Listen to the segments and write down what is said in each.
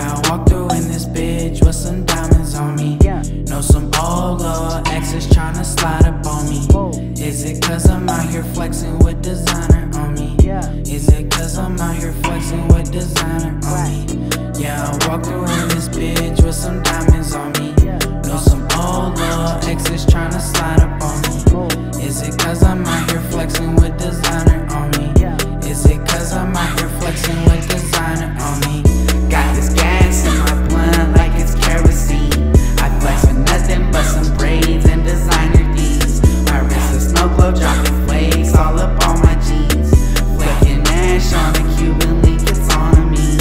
Yeah, I walk through in this bitch with some diamonds on me. Know some old little exes tryna slide up on me. Is it cause I'm out here flexing with designer on me? Is it cause I'm out here flexing with designer on me? Yeah, I walk through in this bitch with some diamonds on me. Know some old little exes tryna slide up on me. Is it cause I'm out here flexing with designer on me? Is it cause I'm out here flexing with designer on me? Got this gas in my blunt like it's kerosene. I flex with nothing but some braids and designer D's. My wrist is snow globe, dropping flakes all up on my jeans. Flicking ash on a Cuban link, it's on me.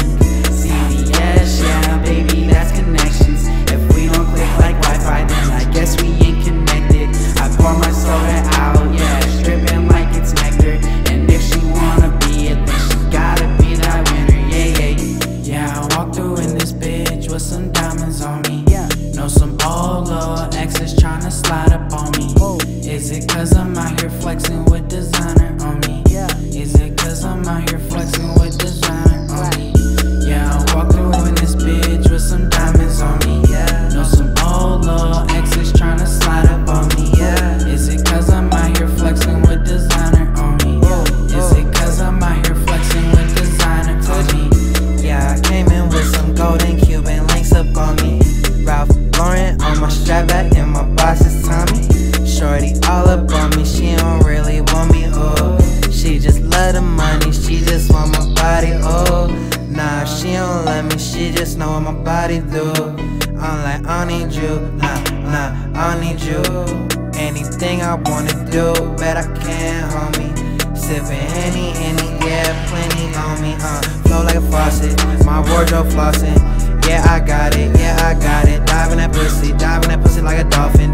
CVS, yeah, baby, that's connections. If we don't click like Wi-Fi, then I guess we ain't connected. I pour my soda out, yeah, stripping like it's nectar. And if she wanna be it, then she gotta be that winner, yeah, I walk through in this bitch with some diamonds on me. Know some old little exes tryna slide up on me. Is it cause I'm out here flexing with designer on me? Is it cause I'm out here flexing with designer on me? Yeah, I walk through in this bitch with some diamonds on me. Know some old little exes tryna slide up on me. Is it cause I'm out here flexing with designer on me? Is it cause I'm out here flexing with designer on me? Yeah, I came in with some golden Cuban links up on me. Ralph Lauren on my strap back and my boss is Tommy. Shorty all up on me, she don't really want me, oh. She just love the money, she just want my body, oh. Nah, she don't let me, she just know what my body do. I'm like, I don't need you, nah, I don't need you. Anything I wanna do, bet I can, homie. Sippin' Henny, yeah, plenty on me, flow like a faucet, my wardrobe flossing. Yeah, I got it, Dive in that pussy like a dolphin.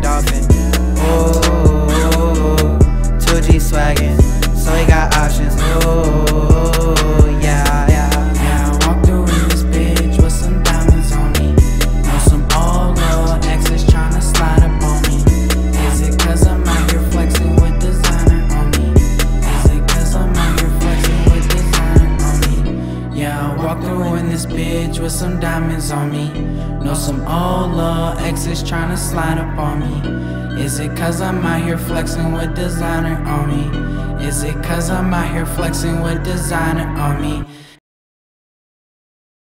Ooh, 2G swaggin', so he got options. Ooh, yeah. Yeah, I walk through in this bitch with some diamonds on me. Know some old little exes tryna slide up on me. Is it cause I'm out here flexing with designer on me? Is it cause I'm out here flexing with designer on me? Yeah, I walk through in this bitch with some diamonds on me. Know some old little exes tryna slide up on me. Is it cause I'm out here flexing with designer on me? Is it cause I'm out here flexing with designer on me?